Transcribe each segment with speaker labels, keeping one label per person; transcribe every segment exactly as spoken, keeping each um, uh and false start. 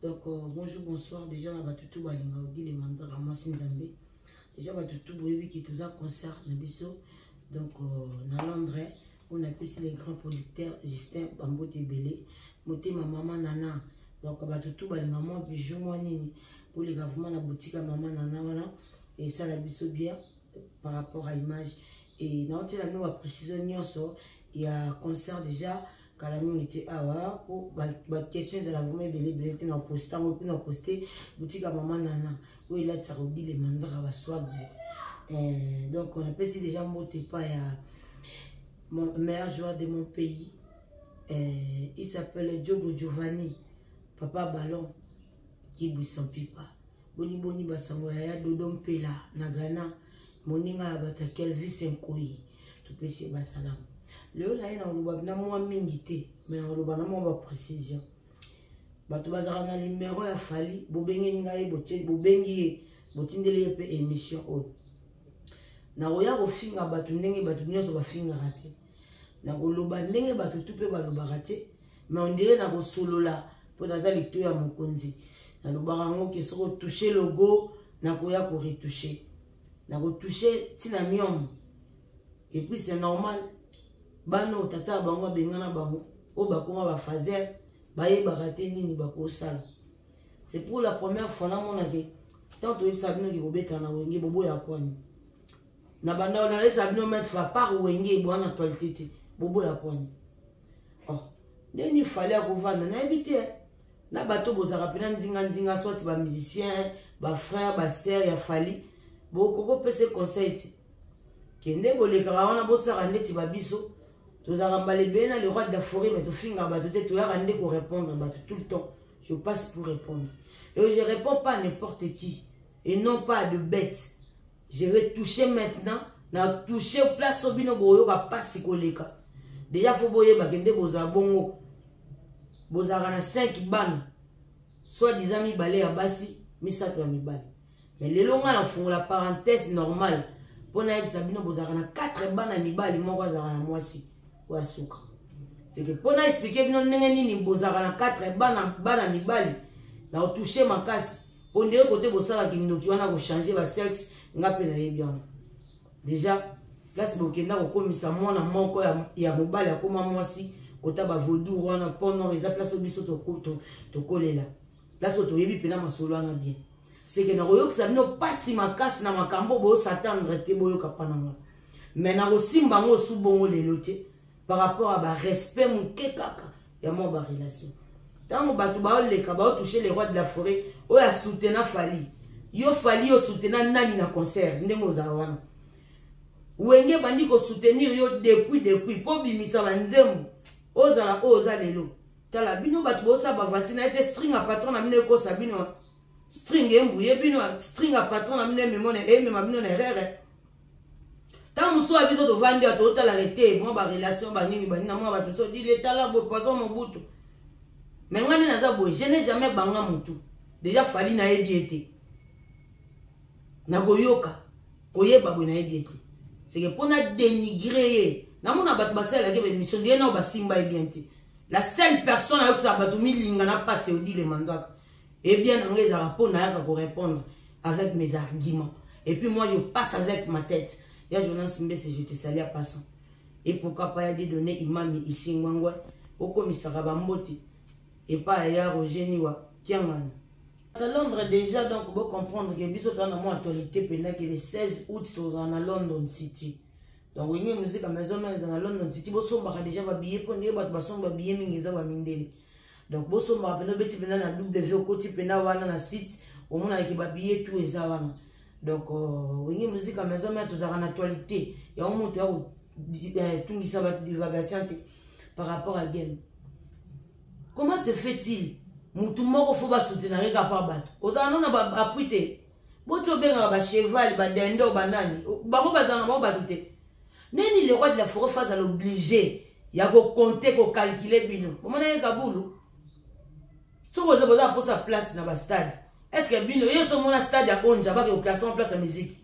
Speaker 1: Donc, euh, bonjour, bonsoir. Déjà, on va tout balinga odi les mandats à moi Sinzambe. Déjà, on va tout boire qui tout ça concert Nabiso. Donc, euh, dans Londres, on appelle ici les grands producteurs Justin Bambote Belé, Moté ma maman Nana. Donc, on va tout balinga moi bijou moi nini pour les gouvernements la boutique à maman Nana voilà. Et ça la biso bien par rapport à l'image. Et dans la nous à précision il y a un concert déjà. Quand on était à pour la question de la vraiment belé belé dans posté on peut poster boutique à maman Nana où il a tsarodi les mandats à swag. Donc on appelle si déjà moté pas mon meilleur joueur de mon pays. Il s'appelle Diogo Giovanni papa ballon qui bouille sans pipa boni boni basango ya dodom pela na Ghana moninga bata Kelvis Nkoi tout pesi basalam. Le là il a un na moi mingité mais on le bana moi précision bato bazara na numéro ya fali bobengi ngai botie bobengi botindele pe émission o na oya ko finga bato ndenge bato nyoso ba finga raté na ko loba ndenge bato tout pe ba loba raté mais on dirait na ko solola pour dans les ya mokonzi na loba rango ke soko toucher logo na ko ya ko retoucher na ko toucher tina miom et puis c'est normal. Bano tata bango bengana bango o bakoma ba fazer baye baraté nini bako sala. C'est pour la première fois na mona ke tant to sabino ki bobeta na wenge bobo ya kwani na banda on a sabino mettre fa par wenge bwana actualité bobo ya kwani oh deni fallait ko vanda na habité na bato bozara pena ndinga ndinga soit ba musicien ba frère ba sœur ya fali boko ko pese conseil kende boleka wana bosara ndeti babiso. Tous les bena le roi de la forêt mais tout finga ba tout tu as rendé pour répondre ba tout le temps je passe pour répondre et je réponds pas à n'importe qui et non pas à de bêtes. Je vais toucher maintenant na toucher place au bino boyo ka passe koleka déjà faut boyer ba kende boza bongo bozara na cinq ban soit disant mi balé à basi mi sato mi bal mais les longa na fond la parenthèse normale pour na sabino bozara na quatre ban na mi bal moko zara na moisi. C'est que pour nous expliquer que nous n'avons pas quatre bana bana mibali na toucher ma casse on dirait côté bosala qui nous qui on a changer le sexe ngape na bien déjà là c'est beaucoup na ko komisa mwana moko ya ya mobali akoma mwasi kota ba vodou wana pendant les place biso to to to kolela là so to yebi pena masolo na bien c'est que na royo que ça no pasi ma casse na makambo bo s'attendre te boyo kapananga mais na rosimba ngo su bongo lelote par rapport à ba respect mon kekaka ya mon ba relation tant ba tu ba le ka ba toucher les rois de la forêt o ya soutenir fali yo fali yo soutenir nani na concert ndengo za wana wenge bandi ko soutenir yo depuis depuis po bimisa banzembo ozala oza lelo tala bino batu bo sa ba vatina ete string a patron na mine ko sabino string embuye bino string a patron na mine memone e me mabino na rere. Tant que vous avez besoin de vendre à total arrêté, moi, ma relation, ma nini, ma nina, moi, ma tout ça, dit l'état là, bon, poison, mon bout. Mais moi, je n'ai jamais banga mon tout. Déjà, fali na ebi été. Na goyoka. Koye babu na ebi été. C'est que pour na dénigrer, na mon abat basel, la gueule, mission, d'y en a simba et bien été. La seule personne avec sa batoumi, l'ingana pas, c'est dit les mandats. Eh bien, on les a rapport, n'a pour répondre avec mes arguments. Et puis, moi, je passe avec ma tête. Il y a Jonas Mbese, je te salue à passant. Et pourquoi pas y a des données imam ici ngwangwa au commissariat Bambote et pas ailleurs au Géniwa Kiangan. À Londres déjà donc vous comprendre que biso dans mon actualité pendant que le seize août nous en à London City. Donc oui une musique à maison mais dans London City bo somba déjà ba billet pour ndé ba ba somba billet mingi za ba mindeli. Donc bo somba pendant beti pendant na W au côté pendant wana na site au moins avec ba billet tout ça wana. Donc, oui, la musique à maison, mais tout en actualité. Il y a un moment où tout le monde divagation par rapport à Game. Comment se fait-il? Tout le monde faut soutenir un gars par battre. Aux années, on a appris. Vous avez un cheval, un dendo, un banane. Vous avez un battu. Nani le roi de la forêt face à l'obligé. Il y a qu'à compter, qu'à calculer. Vous avez un kaboulou. Si vous avez besoin pour sa place dans le stade. Est-ce que bino yo so mona stade ya onja ba ke classement place à musique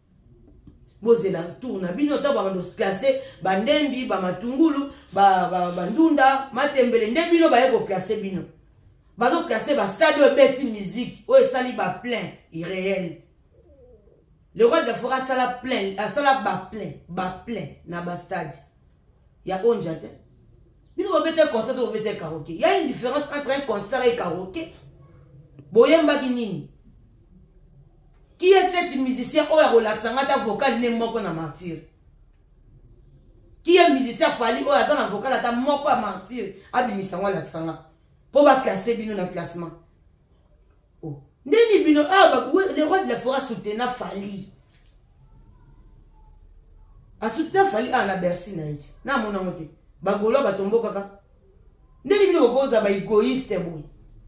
Speaker 1: bozela tourna bino ta ba ndo classer ba ndembi ba matungulu ba ba ndunda matembele nde bino ba yeko classer bino bazo casser ba stade ou beti musique ou sali ba plein irréel. Le roi de la forêt sala plein, a sala ba plein, ba plein na ba stade. Ya onja te. Bino ba bete concert ou bete karaoké. Il y a une différence entre un concert et karaoké. Boyemba nini. Qui est cet musicien ou relaxant ta vocal ne moko na martyr? Qui est musicien fali ou azana vocal ta moko a martyr? Abimisa wa laxanga. Pour ba classer bino na classement. Oh. Ndeni bino ah ba le roi de la forêt soutenir fali. A soutenir fali ah na Bercy na iti. Na mona mote. Ba golo ba tombo kaka. Ndeni bino boza ba égoïste boy.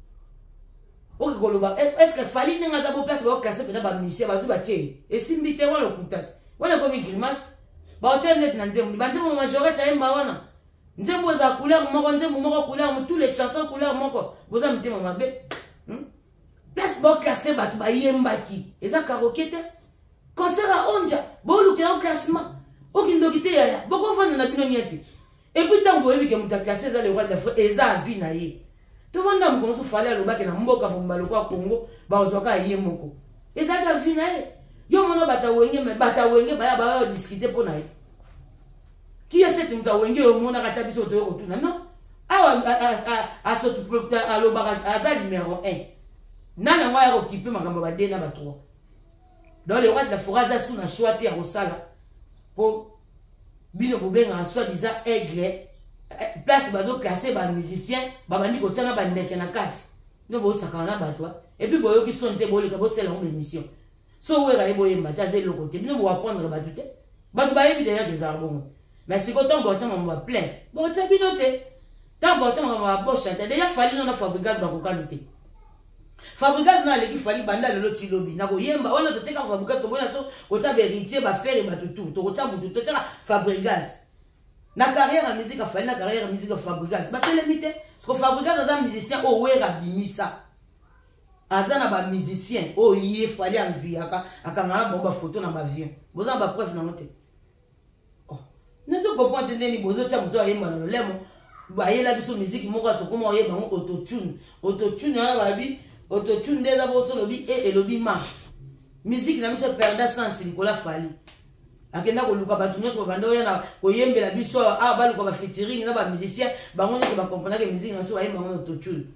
Speaker 1: Ok koloba est-ce que fali nenga za bo place ba classer pena ba mission ba zuba tie. Et simbite wala kutati. Wana komi grimace. Ba otien net na nzembo. Ba nzembo majorité ayemba wana. Nzembo za couleur moko nzembo moko couleur tous les chansons couleur moko. Boza mtema mabe. Hmm? Place bo classer ba ba yemba ki. Eza karaoké te. Concert à onja. Bo luke en classement. Ok ndokite ya ya. Boko fana na bino miete. Et puis tant boyebi ke muta classer za le roi de la forêt eza vie na ye. Tu vois ndam konso fale aloba ke na mboka bomba lokwa Congo ba ozoka ye moko. Eza ka vie na ye. Yo mona bata wenge me bata wenge ba ya ba discuter pour na ye. Qui est cette muta wenge yo mona kata biso to rotuna non? Awa a a sotu aloba aza numéro un. Nana wa ya occupé makambo ba deux na ba trois. Dans le roi de la forêt za sous na choix te rosala pour bino bobenga soit disant aigle. Place bazo classer ba musicien ba bandi ko tanga ba ndeke na kati no bo sakana ba toi et puis boyo ki sonte bo le ka bo sela en émission so we ra ebo yemba ta ze loko te bino bo apprendre ba tout ba ba yebi déjà des arbons mais si ko ton bo tanga mo ba plein bo ta bino te ta bo tanga mo ba bo chante déjà fali na fabrigas ba ko qualité fabrigas na le ki fali banda le loti lobby na ko yemba wana to teka fabrigas to bona so ko ta vérité ba faire ba tout to ko ta mutu to teka fabrigas. Na carrière en musique a fallu la carrière en musique a Fabrigas. Bah quel limite? Parce que Fabrigas est un musicien au wera bimisa. Azana ba musicien au yé fallait en vie aka aka ngana bomba photo na ba vie. Boza ba preuve na note. Oh. Ne tu comprends tendeni bozo cha muto ayemba na lemo. Ba yela biso musique moko to comment yeba mo autotune. Autotune na ba bi autotune déjà boso lobi et lobi ma. Musique na biso perda sens Nicolas Fali. Akenda ko luka batu nyonso bando yana ko yembela biso a balu ko ba featuring na ba musicien bango nyonso ba comprendre que musique na so ayemba mo autotune.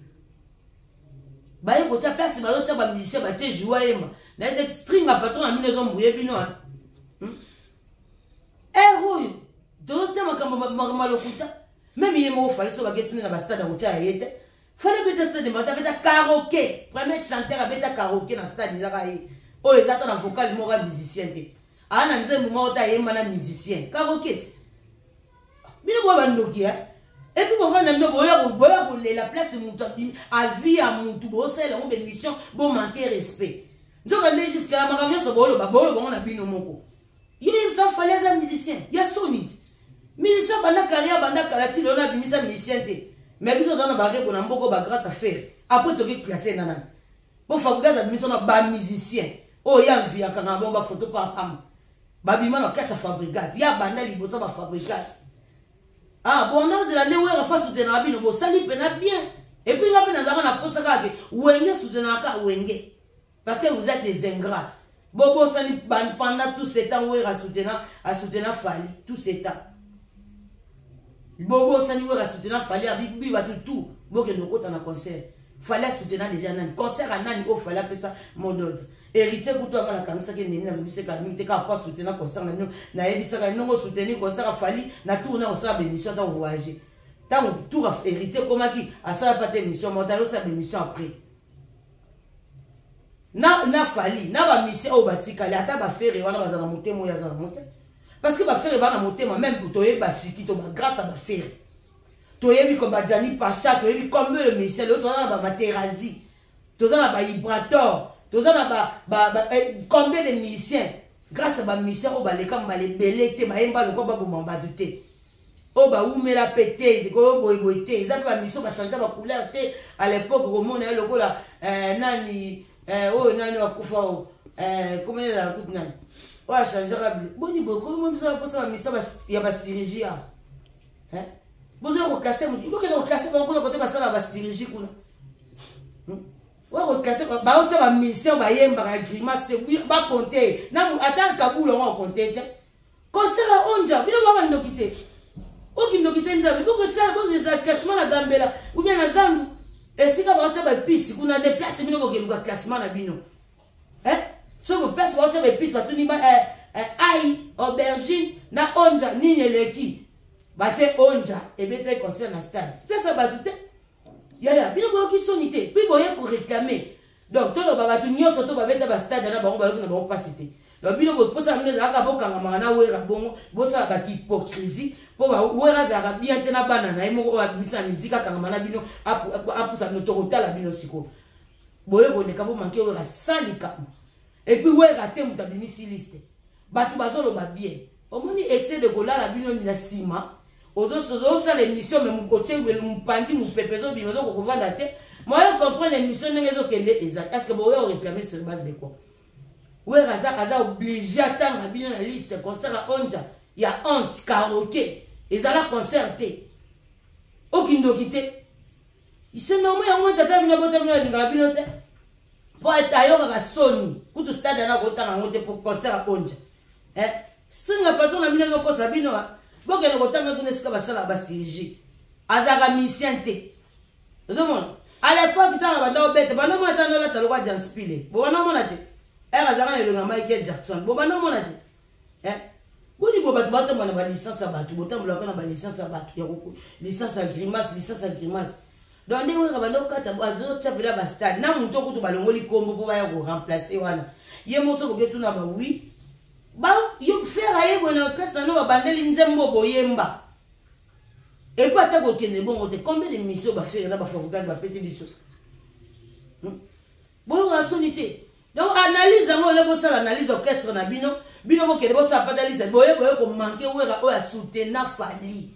Speaker 1: Ba ye ko ta place ba zo ba musicien ba te jouer ayemba. Na de string a patron na minezo mbuye bino. Hmm? Eh roy, do sta makambo malokuta. Même yemo fallait so ba getune na ba stade ko ta yete. Fallait beta stade de mata beta karaoké. Premier chanteur a beta karaoké na stade za ka yi. O ezata na vocal mo ga musicien te. Ana nzembo mota yemba na musicien karaoké bino bo bandoki hein et puis bo vanda ndo boya ko boya ko la place mutu a vie à mutu bo sela on bénédiction bo manquer respect ndoka le jusqu'à la makamia so bolo ba bolo bongo na bino moko yé ça fallait un musicien ya sonit musicien banda carrière banda kalati lo na bimisa musicien te mais biso dans ba reko na mboko ba grâce à faire après to ki classer nana bo Fabrigas a bimisa na ba musicien oh ya vie akanga bomba photo par am babima na kasa Fabrigas ya banda libosa ba Fabrigas ah bon on a la newe ra fa soutenir na bino bo sali pena bien et puis nga pena zaka na posa ka ke wenge soutenir ka wenge parce que vous êtes des ingrats bobo sali pendant tout ce temps we ra soutenir à soutenir Fali tout ce temps bobo sali we ra soutenir Fali a bibi ba tout tout bo ke ndoko ta na concert Fali soutenir déjà nan concert à nani ko Fali pesa modode héritier kuto amana kamisa ke nini na bibise ka mite ka pas soutenir concert na na ebisa ka nongo soutenir concert a Fali na tourner au sa émission dans voyager tant tour a héritier comme qui a ça pas d'émission monter sa émission après na na Fali na ba mission au batika la ta ba faire wana bazana motemo ya zana monter parce que ba faire ba na motema même pour toyer ba chiki to ba grâce à ba faire toyebi comme ba Jani Pacha toyebi comme le mission l'autre na ba Materazi tozana ba Ibrator tozana ba ba combien de musiciens grâce à ba musiciens au ba le kam ba le belete ba yemba le ko ba bomba douter o ba umela pété de ko boy boy té ils ba mission ba changer ba couleur té à l'époque au monde le ko la nani oh nani wa kufa euh comment la coup nani o a changer bleu boni boko même ça pour ça mission ba ya ba chirurgie hein vous allez reclasser vous que reclasser ba ko côté ba ça la ba chirurgie kuna Wa reclasser ba ota ba mission ba yemba ka grimace ba compter na ata kabula wa compter te concert onja bino ba ndokite oki ndokite nzabe boko sala bo za classement na gambela ou bien na zandu esika ba ota ba pisi kuna de place bino boke luka classement na bino eh so bo place ba ota ba pisi ba tuni ba eh ai aubergine na onja nini eleki ba te onja ebete concert na stade place ba tout yaya bino boyo ki sonité puis boye pour réclamer donc to lo baba tu nyoso to babeta ba stade na bango bayo na bango pasité donc bino bo posa mine za ka bokanga mangana wera bongo bosa ba ki hypocrisie po ba wera za ka bien te na bana na imo ba misa musique kanga mana bino apusa no tokota la bino siko boye bo ne ka bo manquer wera salika et puis wera te mutabimisi liste batu bazolo ba bien omoni excès de gola la bino ni na sima ozo sozo ça l'émission mais mon côté le mpandi mon pepezo binozo ko vanda te moi je comprends l'émission n'engezo kende exact parce que bo yo réclamer sur base de quoi ouais raza kaza obligé attendre bino na liste concert à onja il y a honte karaoké et ça la concerté aucune quitté il se normal ya moi tata bino bota bino linga bino te pour être ailleurs ka soni pour tout stade na ko tanga ngote pour concert à onja eh stringa patron na bino ko sabino boke ne kotanga kuna sika basala basiriji azaka mission te zomona à l'époque tanga banda obete bana mo tanga la talwa janspile bo bana mona te era azaka ne longa Michael Jackson bo bana mona te eh boni bo batu bata mona ba licence batu botambola kana ba licence batu ya ko licence à grimace licence à grimace donc ne wera banda okata bo azo chapela ba stade na muntu okutu balongoli kombo po ba ya ko remplacer wana ye moso ko ketuna ba oui ba yo faire aye bona kasa no bandeli nzembo boyemba et pas ta ko kende bon te combien de missions ba faire na ba focus ba pesi biso bon rationalité donc analyse mo le bossa analyse orchestre na bino bino ko kende bossa pas analyse boye boye ko manquer wera o ya soutenir fali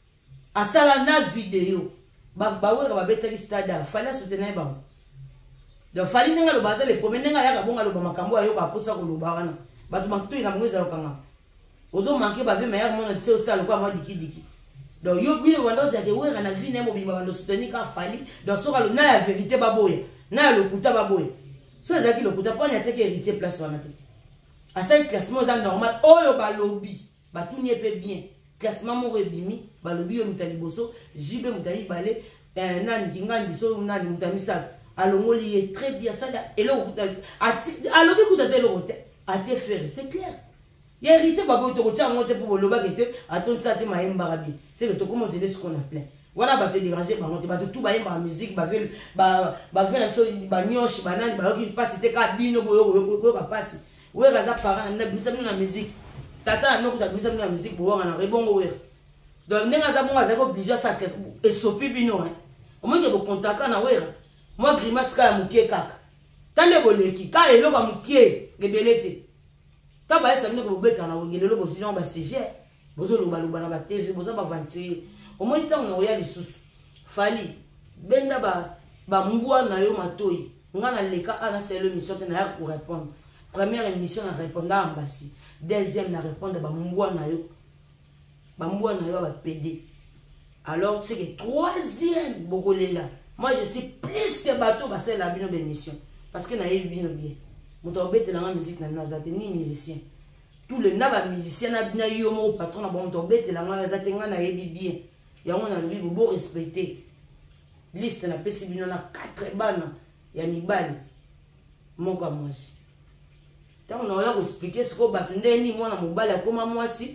Speaker 1: asala na vidéo ba ba wera ba beteli stade fali soutenir ba donc fali nga lo baza le premier nga ya ka bonga lo makambo ayo ka posa ko lo bana batu manqué na mweza okanga ozo manqué ba ve meilleur monde tse osala kwa ma diki diki donc yo bino wando za ke wera na vie na mo bima bando soutenir ka fali donc so ka lo na ya vérité baboya na lo kuta baboya so ezaki lo kuta pona teke héritier place wana te asa classement za normal oyo ba lobby batu nie pe bien classement mo rebimi ba lobby yo mutali boso jibe mutali balé euh nani kinga ndiso nani mutamisa alongoli est très bien ça et le kuta ati alobi kuta te lo kuta ati faire c'est clair ya héritier babo to ko tia ngote pour loba kete aton ça te maemba rabi c'est que to comment c'est ce qu'on a plein voilà ba te déranger ba ngote ba tout ba yemba musique ba vel ba ba vel so ba nyoshi ba nani ba ki passe te ka bino boyo ko ka passe we raza parana na bisa na musique tata no ko ta bisa na musique bo wana rebongo we donc nenga za bonga za ko obligé ça et sopi bino hein au moins que bo contacta na we moi grimace ka mukie kaka tande boleki ka elo ka mukie gebelete taba esa bino ko beta na wengelelo bo sinon ba C G bozo lo ba lo ba na ba T V bozo ba vantir au moins tant on oya lisusu fali benda ba ba mbwa na yo matoi ngana leka ana c'est l'émission te na pour répondre première émission na répondre à ambassi deuxième na répondre ba mbwa na yo ba mbwa na yo ba P D alors c'est que troisième bokolela moi je suis plus que bateau ba c'est la bino d'émission parce que na yebi bino bien moto obete na musique na nazate ni musicien tous les naba musicien na bina yo mo patron na bon moto obete la nazate ngana yebi bien ya on a lui beau respecter liste na pesi bino na quatre bana ya mibali moko mwasi tant on a expliquer ce ko batundeni mwana mobali akoma mwasi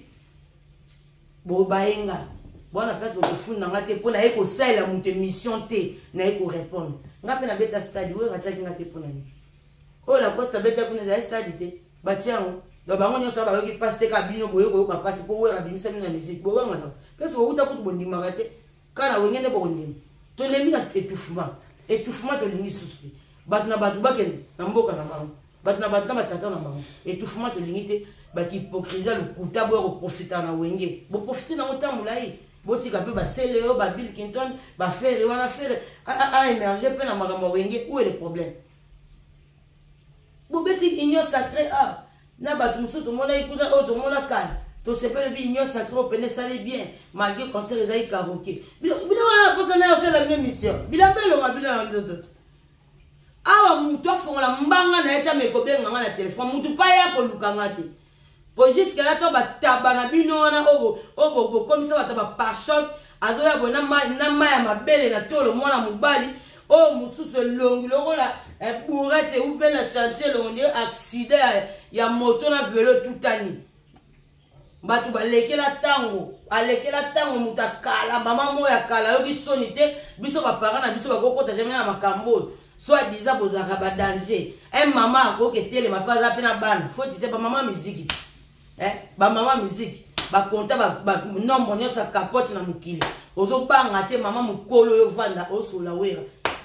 Speaker 1: bo baenga bona place ko funda ngate pona eko sala muté mission te na eko répondre ngape na beta stade we rataki ngate pona ni oh la costa beta kuna za stade te batiango do bango nyoso ba yoki passe ka bino boyo ko ka passe po we rabimisa na musique bo wanga parce que uta kutu bondi magate kana wengene bo bondi to lemi na étouffement étouffement to lingi susu bat na batu baken na mboka na bango bat na bat na batata na bango étouffement to lingi te ba ki hypocrisie le kuta bo ko profiter na wenge bo profiter na mota mulai boti ka pe ba seleo ba Bill Clinton ba faire wana faire a a émerger pe na makambo wenge où est le problème bo beti igno sacré ah na ba tout tout mona ikuta o to mona kan to se pe bi igno sacré peine ça les bien malgré concert les ai karaoké bila bila wana posa na c'est la même mission bila belo ma bila na d'autres awa mutu afongola mbanga na eta mekobenga nga na telefone mutu pa ya kolukanga te po jusque là to bataba na bino wana obo obo bo komisa bataba par choc azoya bona na maya mabele na tolo mwana mubali o mususu longi lokola bourrette ou bien la chantier longi accident ya moto na vélo tutani batu balekela tango alekela tango mutakala mama moya kala yoki soni te biso ba parents na biso ba kokota jamais na makambo soit disant bozaka ba danger un maman akoke tele mapaza pe na bana faut dire ba maman musique eh ba maman musique ba compta ba nombre nyosa capote na mukili ozo banga te mama mukolo yo vanda osola wera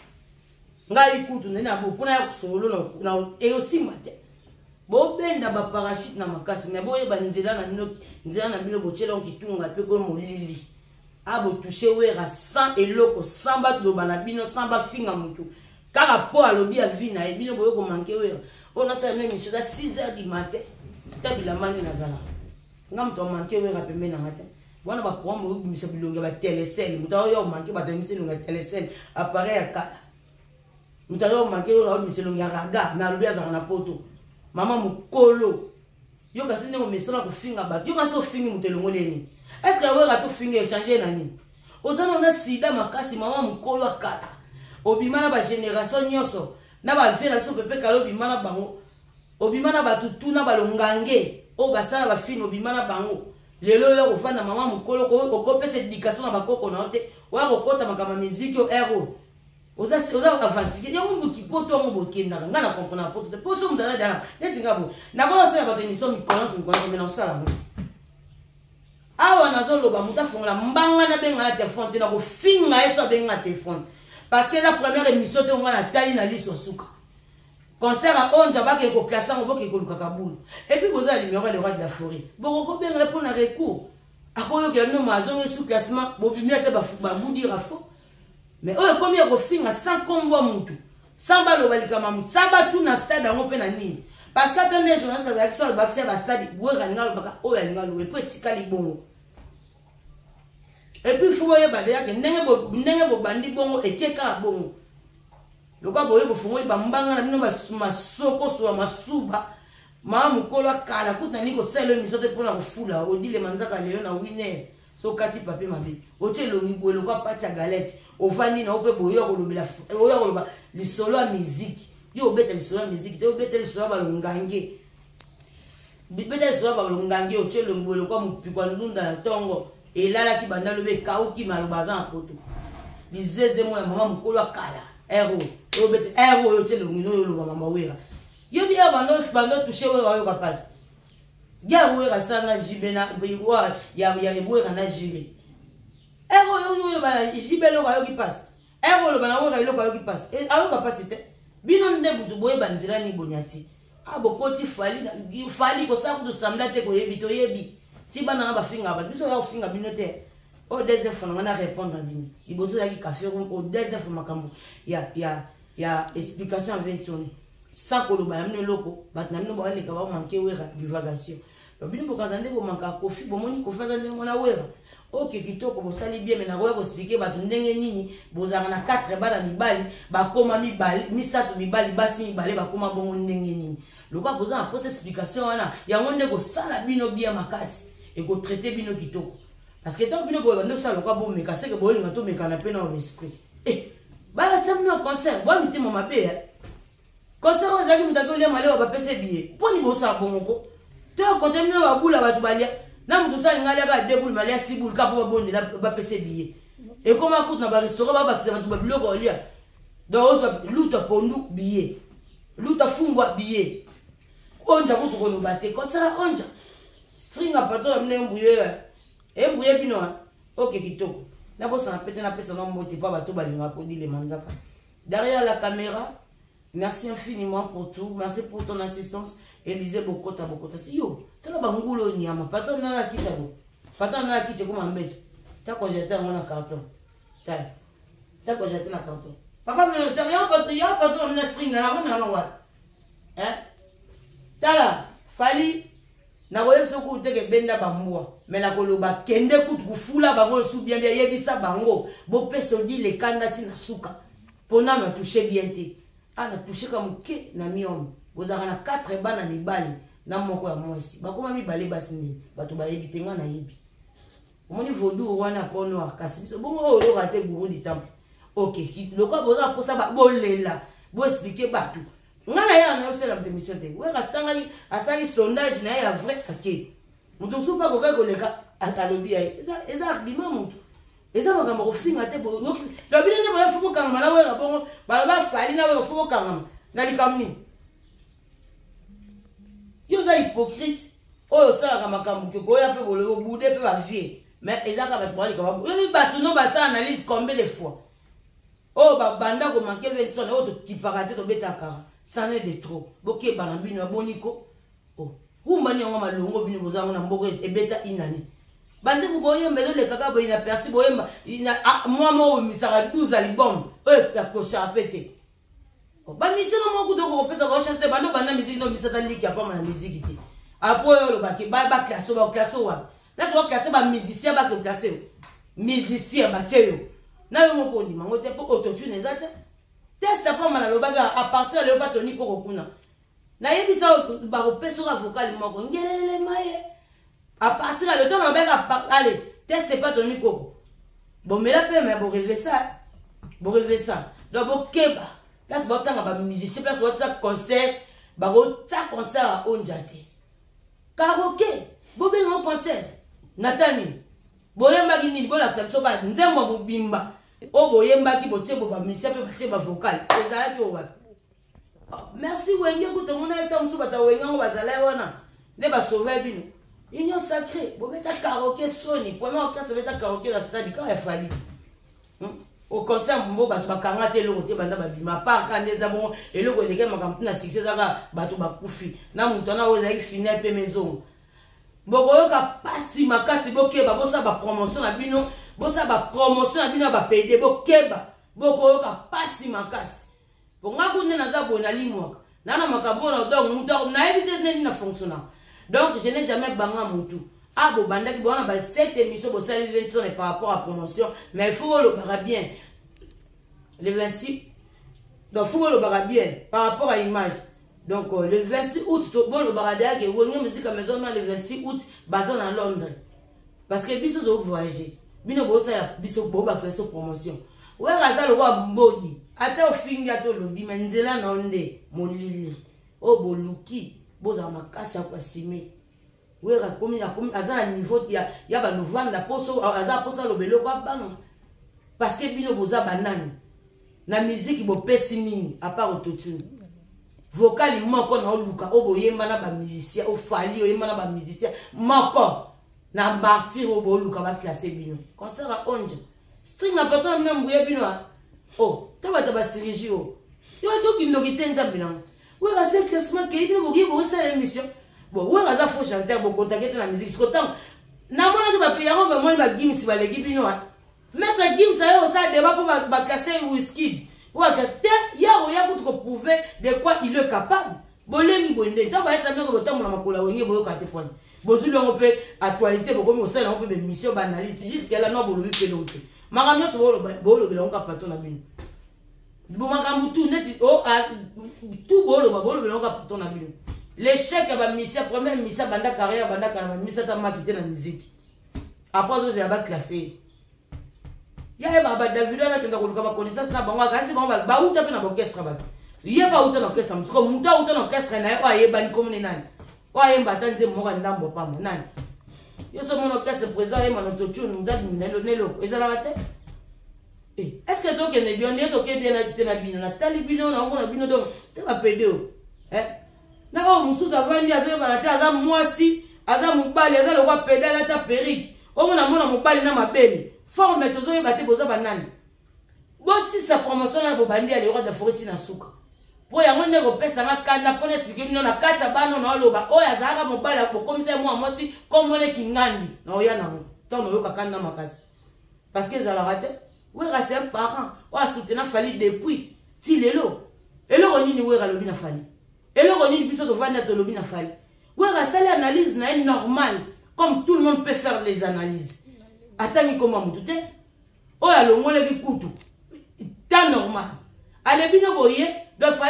Speaker 1: ngai kutu nena bo pona ya kusolo na e aussi mate bo benda ba parachute na makasi mais boye ba nzela na bino nzela na bino bochela okitunga pe ko molili abo toucher wera sans eloko sans ba do bana bino sans ba finga mutu kaka po alobi a vie na bino boye ko manquer wera on a ça même mission à six heures du matin tabila mani na zala ngam to manquer wera pe mena matin wana ba kwa mo bimisa bilonga ba telecel muta yo manquer ba telecel nga telecel appareil ya kala muta yo manquer wera bimisa longa raga na alobi azana na poto mama mukolo yo kasi ndenge mesala kufinga bato yo kasi ofingi mutelongo leni est ce que wera to finga échanger na nini ozana na sida makasi mama mukolo akala obimana ba génération nyoso na ba vela so pepe kalo obimana bango obimana batutu na balongange o basala ba fino obimana bango lelo yo kofanda mama mukolo ko ko pesa éducation na bakoko na ote wa kokota makama musique yo ero oza oza avantique yango mukipoto ngo bokenda nga na comprendre poto poso mudala dala neti ngabo na ko sala ba émission mi connaissance mi connaissance na sala ngo awa nazoloba mutafongola mbanga na benga na téléphone na ko finga eso benga téléphone parce que la première émission te nga na tali na liso suka concert à onja ba ke ko classant ngo ke ko lukaka bulu et puis boza numéro le roi de la forêt bon ko benga répondre à recours akoyo ke no mazo sous classement bo bimia te ba ba budira fo mais oh combien ko finga sans combo mutu sans balo balikama mutu saba tout na stade ngo pe na nini parce que attendez journaliste à l'action ba accès ba stade bo ranga baka o ya ngalo e petit kali bongo et puis faut voyer ba ya ke ndenge bo ndenge bo bandi bongo e keka bongo loka boye bo fungoli ba mbanga na bino ba masoko so masuba ma mukolo kala kutani ko selo mi sote pona ko fula o dile manzaka lelo na winner so kati papier mabe o tshelo ngi boye loka pati ya galette o fandi na ope boye ko lobela o ya ko loba li solo ya musique yo beta li solo ya musique te o beta li solo ba longange beta li solo ba longange o tshelo ngi boye loka mupikwa ndunda na tongo elala ki banda lobe kauki malubaza na poto li zeze mo ya mama mukolo kala ero o beta ero yo tshelo ngi no yo loba mama wera yo dia bando bando toucher wera yo kapasi ya wera sana jibena biwa ya ya wera na jibe ero yo yo ba jibe lo ba yo ki passe ero lo ba na wera lo ba yo ki passe e ayo kapasi te bino nde butu boye banzira ni bonyati abo koti fali na fali ko sa ku samla te ko yebi to yebi ti bana ba finga ba biso ya finga bino te o deuxième fois na répondre à bino ibozo ya ki café o deuxième fois makambo ya ya ya explication vingt sans que le bain loko batnamino ba le kaba manquer wera divagation bino bokazande bo manka kofi bo moni ko fazande mona wera OK kitoko bo sali bien mais na ko expliquer ba ndenge nini bozanga na quatre bala mibali ba koma mibali misato mibali basi mibali ba koma bongo ndenge nini loka boza na pose explication wana yango ndeko sala bino bien makasi et ko traiter bino kitoko parce que tant bino bo ba no sala loka bo meka seke bo linga to meka na pena au esprit eh bala tamno concert bo mitimo mabe concert ozali mutako le male ba pese billet poni bo sa bongo te kontemina ba bula ba tubalia na mutu sali ngali aka debul malia sibul ka po bonde la ba pese billet et comme akut na ba restaurant ba ba tseba tuba biloko olia do ozo luta pondu billet luta fungwa billet onja kutu ko no bate concert onja stringa patona mne mbuye e mbuye bino OK kitoko na bo sa pete na pesa no mbote pa ba to balinga ko dile manzaka derrière la caméra. Merci infiniment pour tout. Merci pour ton assistance. Élisée Bokota Bokota. Yo, tu as bangulo nyama. Pato na la kicha bo. Pato na la kicha comme un bête. Tu as conjeté un carton. Tu as conjeté un carton. Papa me tu rien pas tu as pas ton string na ba na lo wa. Hein? Tala, fali na boye soko uteke benda bambua. Mais na koloba kende kutu kufula bango su bien bien yebisa bango. Bo peso di le kanda ti na suka. Pona ma toucher bien te. ana touché comme ke na miom bozaka na quatre bana mibali na moko ya mwasi bakoma mibale basindi bato bayebi tenga na yebi omoni vodou wana pono akasi biso bongo oyo rate guru di temple ok lokwa boza posa ba bolela bo expliquer bato ngana ya na osela démission te we rastanga asali sondage na ya vrai ake mutu supa ko ka koleka atalobi ya eza eza argument mutu eza makambo kofinga te bo lobi nde boya fuko kanga na we bongo bala ba fali na we fuko kanga na likamni yo za hypocrite oyo sala kama makambo ke boya pe bolego bude pe ba vie mais eza ka ba boli ka ba yo ba tuno ba ta analyse combien de fois oh ba banda ko manquer vingt ans o to kiparaté to betaka ça n'est de trop boke bana bino boniko oh kumba ni ngoma malongo bino bozango na mboko ebeta inani bande ku boye mbelo le kaka boye na persi boye ina moi mo misaka douze albums e ya ko chapete oh ba misino mo ku do ko pesa ko chaste bando banda musique no misata liki apa na musique ti apo yo lo ba ke ba ba classe ba classe wa là c'est classe ba musicien ba ko classe musicien ba teo na yo mo pondi mango te po autotune ezate teste pas mal le baga à partir de batoni ko kuna na yebisa ba ko peso ka vocal moko ngelele maye à partir de le temps on baga allez teste pas toni ko bon mais là pe mais bon rêver ça bon rêver ça donc bon keba place ba tanga ba musicien place ba ta concert ba ko ta concert à onjate karaoké bo be no concert natani boyemba kinini bola sabso ba nzembo bubimba o boyemba ki botie bo ba misia pe batie ba vocal ezala ki o wa merci wenge ko to mona eta msu bata wenga ngo bazala wana ne ba sauver bino union sacrée bo beta karaoké soni pour moi ka se beta karaoké na stade ka ya fali au concert mbo ba bakanga te lo te banda ba bima par ka ndeza bon eloko ndeke makampu na succès zaka bato ba kufi na muntu na oza ki final pe maison boko yoka pasi makasi bokeba bosa ba promotion na bino bosa ba promotion na bino ba payde bokeba boko yoka pasi makasi ponga kunde na za bona limwaka nana makambo na donc muta na éviter neni na fonctionner donc je n'ai jamais banga mutu abo banda ki bona ba cette émission bo sali vingt ans par rapport à promotion mais il faut le bara bien le vingt-six donc faut le bara bien par rapport à l'image. Donc euh, le vingt-six août, bon le baradia qui est musique à maison le vingt-six août, basé à Londres. Parce que biso doit voyager. Bino bossa ya biso boba que c'est promotion. Ouais raza le roi mbodi. Ata au fin gato lobi menzela na onde molili. O boluki boza makasa kwa sime. Ouais ra komi na komi aza niveau ya ya ba novanda poso aza posa lobelo kwa bang. Parce que bino boza banani. Na musique bo pesi nini à part autotune. Vocal moko na oluka obo yemba na ba musicien o fali o yemba na ba musicien moko na martyr obo oluka ba classer bino concert a onja string important na mbuye bino oh taba taba siriji o yo to kinokite nzambe na we ga se classement ke bino bogi bo sa émission bon we ga za faux chanteur bo contacter na musique ko tant na mona ke ba pe yango ba mo ba gims ba legi bino mettre gims ayo sa débat pour ba classer Wizkid. Ou à Castel, il y a rien pour prouver de quoi il est capable. Boleni bonde, tant va ça que botam na makola wengi boyo kate point. Bozu longo pe actualité bo comme osala on peut mission banaliste jusqu'à là non bolo pe l'autre. Makamyo so bolo bolo belongo ka pato na bino. Bo makambu tout net oh tout bolo bolo belongo ka pato na bino. L'échec ba mission première mission banda carrière banda kana mission ta makité na musique. Après ça va classer. Ya ba ba David na tenda kuluka ba connaissance na bango kasi bango ba uta pe na orchestre ba ye ba uta na orchestre mtiko muta uta na orchestre na yo aye ba ni komune nani wa ye mba tanze mo ndambo pa mo nani yo so mon orchestre président ye manoto tune mda nelo nelo ezala bate eh est-ce que donc ne bien ne to ke bien na tena bino na tali bino na ngona bino do te ba pedeo eh na o mususu avandi azo ba na ta aza mwasi aza mubali aza lo kwa pedala ta perike o mona mona mubali na mabele forme tozo yebate boza banani bosi sa promotion na bobandi ya le roi de forêt na suka po yango ndeko pesa nga kanda pona expliquer bino na kata bano na loba o ya zaka mobala ko komisa moi mosi komone kingandi na oya na mo to no yoka kanda makasi parce que za la rate we ra c'est un parent o a soutenir fali depuis ti lelo elo ronini we ra lobi na fali elo ronini biso to vanda to lobi na fali we ra sali analyse na est normal comme tout le monde peut faire les analyses. Attends, comment vous te oh, alors, moi, les couteaux. Tant normal. Allez, bien, vous voyez, il fallait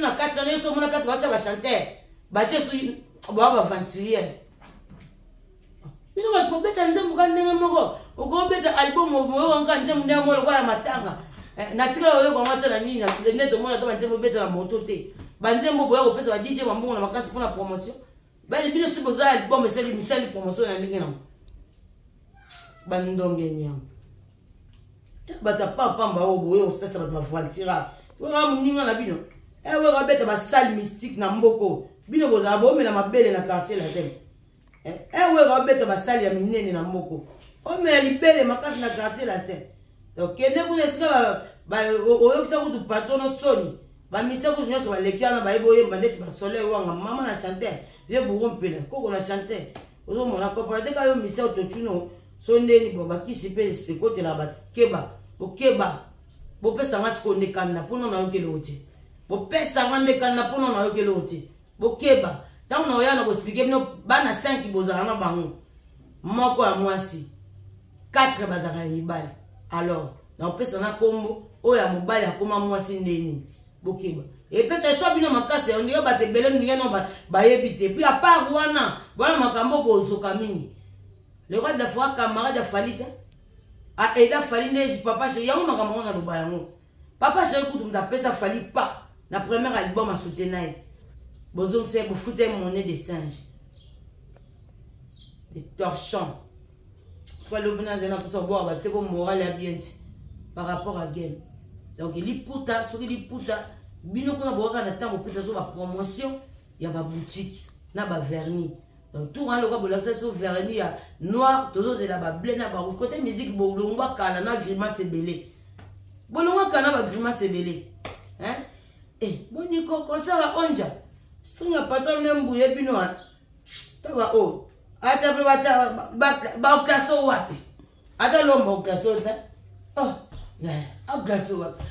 Speaker 1: na quatre ans so mona place ba cha ba chanter ba che su ba ba ventilier bino ba ko beta nzembo ka ndenge moko uko beta album mo mo ka nzembo ndenge moko kwa matanga na tika oyo kwa mata na nini na neto mona to ba nzembo beta na moto te ba nzembo boya ko pesa ba D J ba mbongo na makasi pour la promotion ba bino si boza album esali misali promotion na ndenge na ba ndonge nyam bata papa mba obo yo sasa ba voitira wera muninga na bino e wera beta ba salle mystique na mboko bino boza ba omela mabele na quartier la tête e wera beta ba salle ya minene na mboko omela libele makasi na quartier la tête donc kende kuna sika ba oyo kisa kutu patron soni ba misa kutu nyoso ba lekiana ba iboye bandeti ba soleil wanga mama na chanter vieux bourron pela koko na chanter ozo mona comprendre ka yo misa autotuno sondeni bo bakisi pe se côté là ba keba bo keba bo pesa ngasiko ndekana pono na yokele oti bo pesa ngandekana pono na yokele oti bo keba tango na oyana ko expliquer bino bana cinq bozala na bango moko ya mwasi quatre bazaka mibali alors na pesa na kombo oya mobali akoma mwasi ndeni bo keba et pesa so bino makasi on dirait ba te bele ndenge no ba ba yebite puis à part wana bona makambo bozoka mingi le roi de la foi camarade de Falita a aidé Faline papa chez yango makambo na loba yango papa chez kutu mta pesa fali pas na premier album a soutenir bozong c'est pour foutre monnaie de singe des torchons quoi le bana zena pour savoir ba te ko moral ya bien par rapport à game donc il puta sur il puta bino ko na boka na temps pesa so ba promotion ya ba boutique na ba vernis. Donc tout le monde a accès au vernis noir, tous les là blé na ba côté musique bolongwa kana na grimace belé. Bolongwa kana ba grimace belé. Hein? Eh, boni ko ko ça onja. Stunga patron nembuye bino at. Tawa o. Acha pe bacha ba ba klaso wapi. Ada lombo klaso ta. Oh, yeah, a klaso wapi.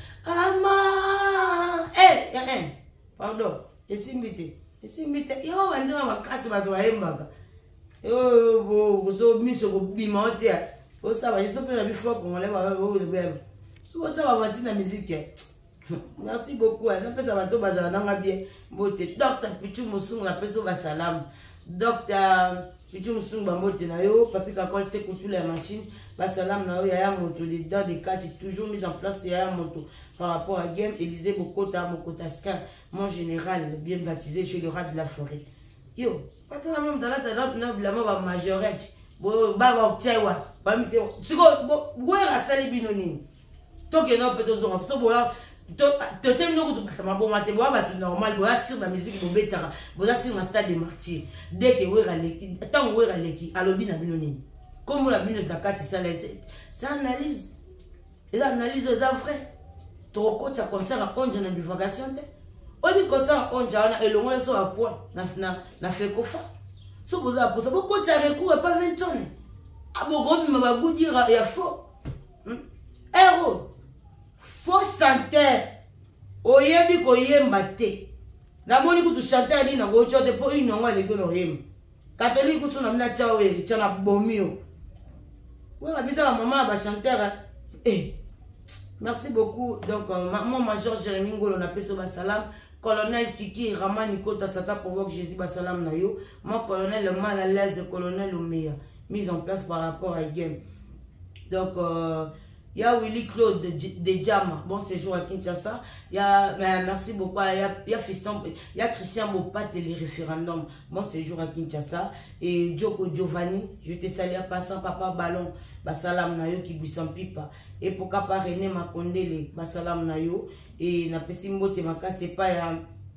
Speaker 1: Ama eh eh. Pardon, esimbite. Esimbite yo wanzima makasi bato bayembaka yo bo so miso ko bima otia o saba yeso pe na bifo ko ngole ba o le bem so saba vati na musique. Merci beaucoup na pesa bato bazala nanga bien mbote docteur Pichu Musungu na peso ba salam docteur Pichu Musungu ba mbote na yo papi kakol se kutu la machine ba salam na yo ya moto les dents de quatre toujours mis en place ya moto par rapport à game Élisée Bokota Mokotaska mon général bien baptisé chez le rat de la forêt yo pas la même dans la table na blanc ba majorette bo ba ba tiawa ba mite siko bo gwera sali binoni to ke no peto zo so bo to to temi no ko to ma bo mate bo ba tout normal bo asir na musique bo betara bo asir na stade des martyrs dès que wera leki tant wera leki alobi na binoni comme la binose da kati ça ça analyse les analyses les vrai to ko ta concert à onja na divagation de obi concert à onja na elongo so a point na na na fait kofa so boza posa bo ko ta recours pas vingt tonnes abo go mi ba gudira ya faux héros faux chanteur oyebi ko yemba te na moni ku tu chanteur ni na go chote po ino ngwa le ko no yemba catholique so na mna chao e chana bomio wala bisa la maman ba chanteur eh. Merci beaucoup. Donc, euh, mon major Jérémy Ngolo na peso basalam, colonel Kiki Ramani Kota Sata pour que Jésus basalam na yo, mon colonel mal à l'aise, colonel Omeya, mise en place par rapport à game. Donc, euh, il y a Willy Claude de, de Djama, bon séjour à Kinshasa. Il y a, ben, merci beaucoup. Il y a, il y a Fiston, il y a Christian Bopat et les référendums, bon séjour à Kinshasa. Et Djoko Giovanni, je te salue à passant, papa Ballon, basalam na yo qui buisson pipa. Et pour qu'à René Makondele, basalam na yo. Et na pesimbo te makase pas ya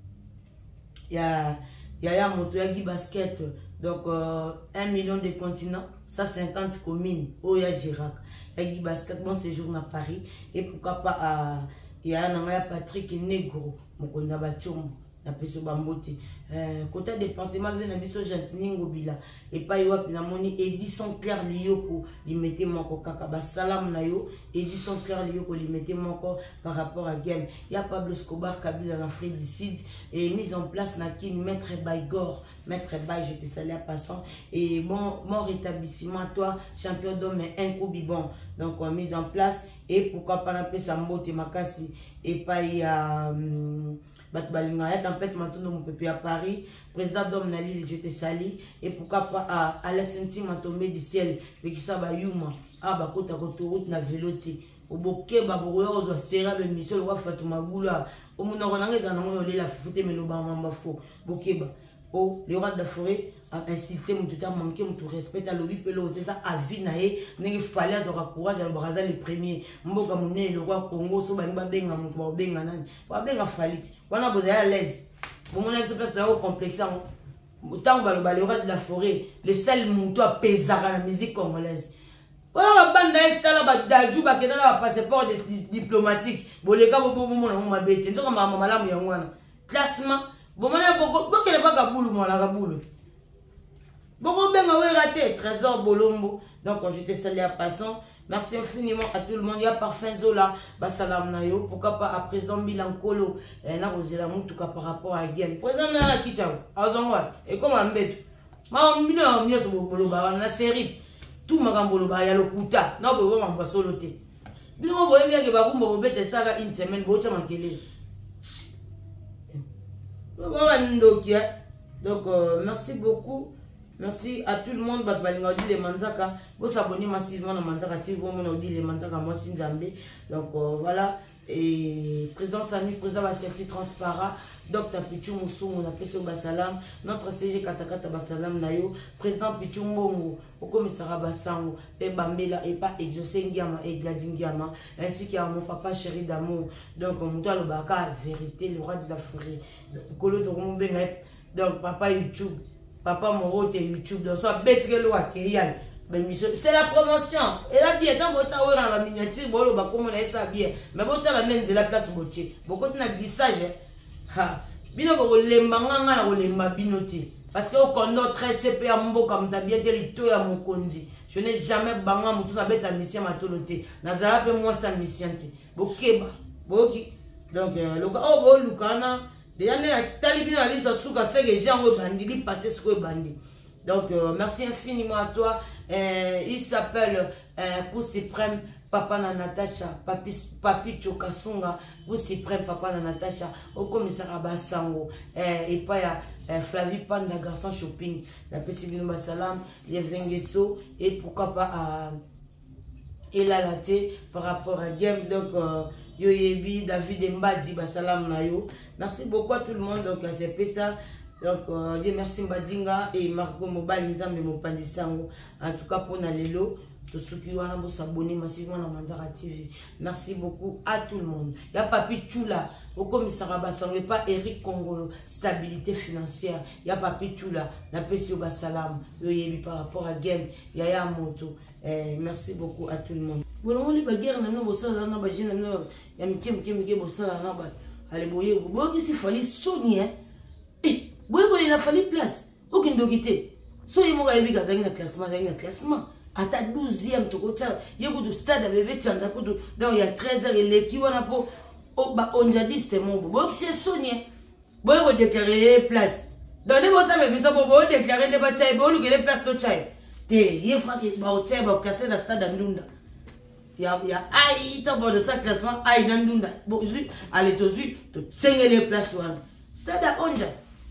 Speaker 1: ya ya ya moto ya Guy Basket. Donc, euh, un million de continents, cent cinquante communes, Oya Girac. Guy Basket, bon séjour à Paris. Et pourquoi pas à Yana Patrick Negro, Mokonda Bachom, na peso bambote. Côté département, vous avez biso Jantini Ngobila. Et pas yo, puis na moni Edison Claire Lioko, li mette moko kaka basalam na yo. Edison Claire Lioko, li mette moko par rapport à game. Il y a Pablo Escobar Kabila en Afrique du Sud. Et mise en place na kin Maître Baigor. Maître Baig, je te salue à passant. Et bon, mon rétablissement à toi, champion d'homme et un coup bibon. Donc, on mise en place. Et pourquoi pas la paix Sambote Makasi. Et pas il y a. Hum, Bat Balinga, ya tempête Matondo Mpepe à Paris, président d'homme Nali, je te sali, et pourquoi pas à Alex Ntima tombé du ciel, le qui s'aba Yuma, ah bah kota route na véloté, au bokeh baboya aux astera, le mission, le roi Fatouma Goula, au monorangue, ça n'a pas la fouté, mais le bamba faux, bokeba, oh, le roi de la forêt a incité, mon tout a manqué, mon tout respect à l'obi, peu l'autre, ça a vu naé, n'est fallait avoir courage à le premier, mboka mouné, le roi Congo, so bani benga, mon benga nan, pas benga falit, on a besoin à l'aise, bon, on a ce place là au complexe, autant le roi de la forêt, le seul mouton à pesar à la musique congolaise. Voilà, bande là, bah, d'adjou, bah, qui a un passeport diplomatique, bon, les gars, bon, bon, bon, on m'a bêté, donc on m'a maman là, classement, bon, on a beaucoup, donc il n'est pas Kaboulou, moi, la Kaboulou. Beaucoup bien raté, trésor Bolombo. Donc je te salue à passant. Merci infiniment à tout le monde. Il y a parfum Zola, Basalam Nayo. Pourquoi pas à président Milankolo. Et là, vous avez tout cas par rapport à Guillaume. Président Nana Kichao. Azongwa. Et comme un bête. Ma on mine en mieux sur Boloba. On a série. Tout ma gamboloba. Il y a le kuta. Non, vous voyez, on va soloter. Bien, on voit bien que vous vous bête ça une semaine. Vous avez manqué. Donc, euh, merci beaucoup. Merci à tout le monde. Les Manzaka, vous s'abonnez massivement à Manzaka T V. Vous dit les Manzaka moi Sinzambe. Donc euh, voilà. Et président Sami, président Basexi Transparent, docteur Pichou Moussou, on appelle ce Basalam, notre C G Katakata Basalam Nayo, président Pichou Mbongo, au commissariat Bassango, et Bambela, et pas Exaucé Ndiama, et Gladingiama, ainsi qu'il y a mon papa chéri d'amour. Donc on doit le baka, vérité, le roi de la forêt. Kolo de Rombenga, donc papa YouTube. Papa Moro de YouTube, donc soit bête que l'on a c'est la promotion. Et là, bien, tant que tu as la miniature, bon, on va comment ça bien. Mais bon, tu as la même de la place botier. Beaucoup de glissage. Ha. Bino ko lembanga na ko lemba binoté. Parce que au condo très C P A mbo comme tu as bien dit to ya mon kondi. Je n'ai jamais banga mutu na beta mission matoloté. Nazala pe moi sa mission ti. Bokeba. Boki. Donc le gars oh bo lukana. Déjà, il y a des gens qui ont bandi, bandi. Donc, euh, merci infiniment à toi. Euh, il s'appelle euh, pour suprême Papa na Natacha, Papi, Papi Chokasunga, pour suprême Papa na Natacha, au commissariat Bassango, euh, et pas euh, Flavie Panda, garçon shopping, la Pesibino Bassalam, les Vengesso, et pourquoi pas à Elalate par rapport à Game. Donc, euh, Yoyebi, David Mbadi, Basalam Nayo. Merci beaucoup à tout le monde. Donc, j'ai fait ça. Donc, euh, Dieu merci Mbadinga et Marco Mobile, Nzambe Mopandisango. En tout cas, pour Nalelo, tous ceux qui ont s'abonner massivement à Manzaka T V. Merci beaucoup à tout le monde. Il y a Papi Chula, au commissariat Bassango, pas Eric Congolo, stabilité financière. Il y a Papi Chula, la P C O Basalam, Yoyebi par rapport à Game, Yaya Moto. Eh, merci beaucoup à tout le monde. Bon, on va dire que nous sommes là, il y a Mikem Mikem Mikem Bossa là, allez, boye, boye, qu'il fallait soigner. Eh, boye, il a fallu place. Aucune dogité. Soyez moi, il y a un classement, il y a un classement. À ta douzième, tu vois, il y a un stade à bébé, donc il y a treize heures, il y a qui on a pour. On a dit c'était mon boye, c'est soigné. Boye, on déclarer place. Donc, les boss avaient mis ça pour déclarer des batailles, boye, les places de chai. Il faut que tu aies cassé le stade d'Andunda. Il y a aïe, tu as de ça classement aïe d'Andunda. Bon, allez, tu as cinq les places. Stade à Onja.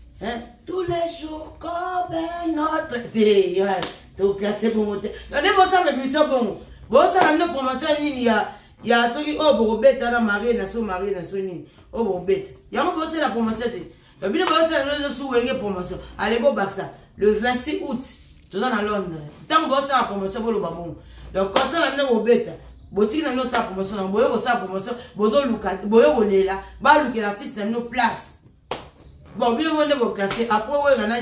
Speaker 1: Tous les jours comme un autre. Tu as classé pour monter. Donc, les boss avaient mis ça bon. Bon, ça a une promotion. Il y a il y a ceux qui ont beau bête à la mariée, nation mariée, nation ni. Oh, beau bête. Il y a un boss la promotion. Le bien boss la sous promotion. Allez, beau Baxa. Le vingt-six août. Tout dans Londres. Tant que vous avez la promotion, vous avez la promotion. Donc, quand ça a une bête, vous avez la promotion, vous avez la promotion, vous avez la promotion, vous l'artiste dans nos places. Bon, bien, vous avez classé. Après, vous avez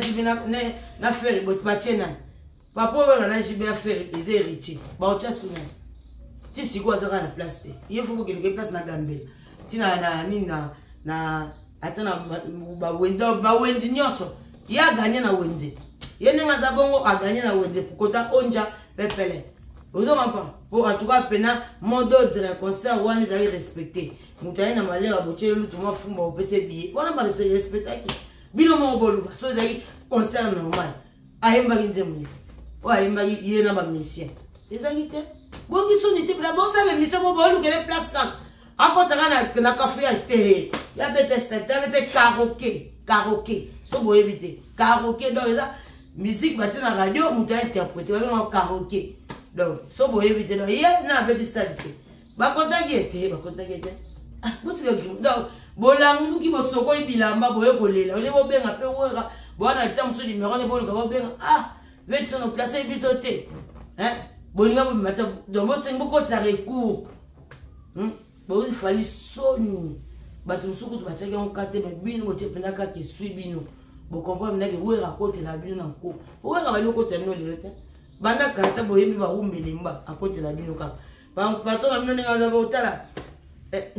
Speaker 1: la faire, vous avez la Après, vous avez la faire, vous avez hérité. Bon, tu as souvent. Tu sais quoi, ça va la place. Il faut que vous place dans la Gambie. Tu as na na attends, na window, na window, il y a gagné na window. Il y a des gens qui ont gagné la Wende pour que Onja pepele. Vous avez pour en tout cas, pena mon d'ordre concert, on les a respectés. Nous avons un malheur à botter le tout le monde fou, on peut se billet. On a pas les respecter. Bilo mon bolo, so ils concert normal. Aïe mari nzemuni. Oh aïe mari, il y a un mission. Les agités. Bon qui sont n'étaient pas bon ça mais mission bon bolo que les places là. akotaka na na cafouillage te ya bete stade ta bete karaoké karaoké so boyebi te karaoké donc eza musique bati na radio mutu interprété ba benga karaoké donc so boyebi te donc ye na bete stade te bakotaki ete bakotaki ete ah botika donc bolanguki bosokoli bilamba boye kolela ole bobenga pe wera bona ta muso numéro ne bolika bobenga ah veut son classé biso te hein bolinga bo mata donc bo sengo ko ta recours hmm bo il fallait soni bato musuku to bataki on kate me bino bote pendaka ke sui bino bo comprendre na ke wera kote la bino na ko wera ba loko te no le te banda kata boyebi ba umbelemba akote la bino ka ba pato na mino nga za botala eh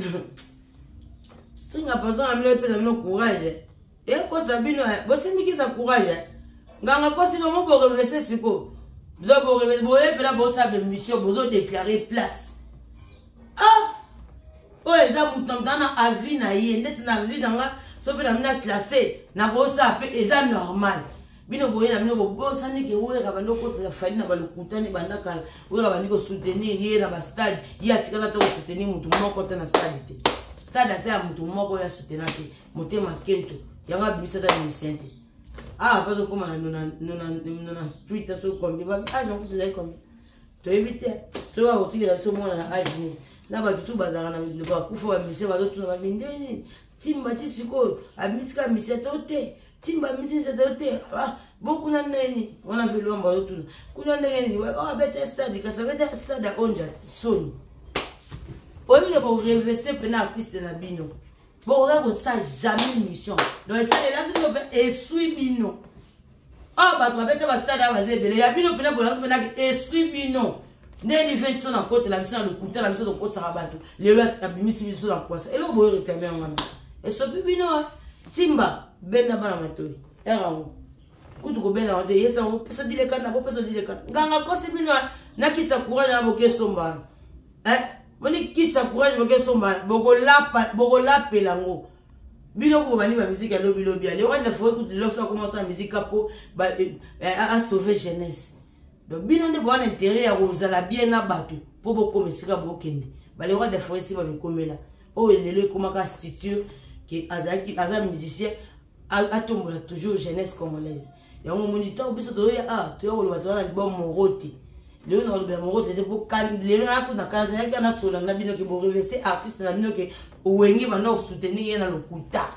Speaker 1: singa pato na mino pe no courage e ko sabino bo simiki sa courage nganga ko sino mo bo reverser siko do bo reverser bo e pela bo sa mission bozo déclarer place ah oh eza mutantana avis na ye net na vie danga so pe na mina classé na bo sa pe eza normal bino boye na bino bo sa ni ke wera ba loko ta fali na ba lokutani banda kala wera ba niko soutenir ye na ba stade ye atikala ta soutenir mutu moko ta na stade te stade ata mutu moko ya soutenir te motema kento yanga bimisa ta misente ah pas comme na nona nona nona Twitter so comme ba ah j'en peux te comme to éviter to va otikela so mona na age ni na ba tutu bazara na le ba kufa ba mise ba to na bindeni timba ti siko abisika mise to te timba mise se to te ah beaucoup na neni on a vu l'homme ba to kuna neni oh bete stade ka ça bete stade onja soni o mi ba reverser pena artiste na bino bon là ça jamais mission donc ça là c'est le et suis bino ah ba ba bete ba stade ba zebele ya bino pena bon pena et suis bino neni vingt sur na côté la mission le couteau la mission de ko sarabato le lot abimisi biso na poisse et le boy réclamer ngana et so bino timba benda bana matori era ngo kutu ko benda wande yesa ngo pesa dile kana bo pesa dile kana nganga ko si bino na kisa courage na boke somba eh moni kisa courage boke somba boko lapa boko lapela ngo bino ko bani ba musique lobi lobi ale on a faut que lorsqu'on commence la musique pour à sauver jeunesse. Donc, bien de bon intérêt à Rosala bien à battu pour beaucoup mesika bokende. Bah les rois de forêt si va me comme là. Oh il est le comment constitue que Azaki Azam musicien a tombé toujours jeunesse congolaise. Et on moniteur biso to ya ah to yo bato na bon moroti. Le on le moroti c'est pour quand le na ko na quand ya na solo na bino ke bo reverser artiste na bino ke owengi ba no soutenir na lokuta.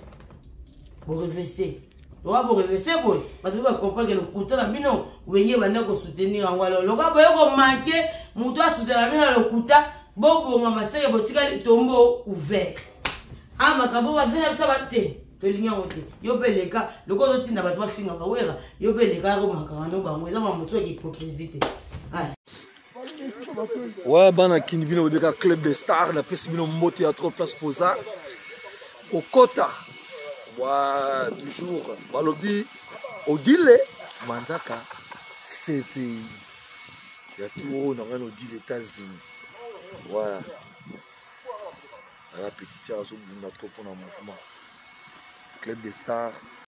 Speaker 1: Bo reverser on va vous reverser boy parce que vous comprenez que le couteau na bino wenye banda ko soutenir en wala loka boye ko manquer muto a soutenir bino le couteau bo bo mama sere botika le tombeau ouvert ah makabo ba vena ça ba te to linya ote yo pe leka loko to tinda batwa finga ba wera yo pe leka ko makana no ba mweza ba muto ki hypocrisie ah
Speaker 2: ouais bana kinbino de club de star la pesi bino moto à trop place pour ça au quota. Ouais, toujours. Balobi, Odile, Manzaka, C P I. Il y a tout haut, on a rien Odile, États-Unis. Voilà. La petite sœur, on a trop pour le mouvement. Club des stars.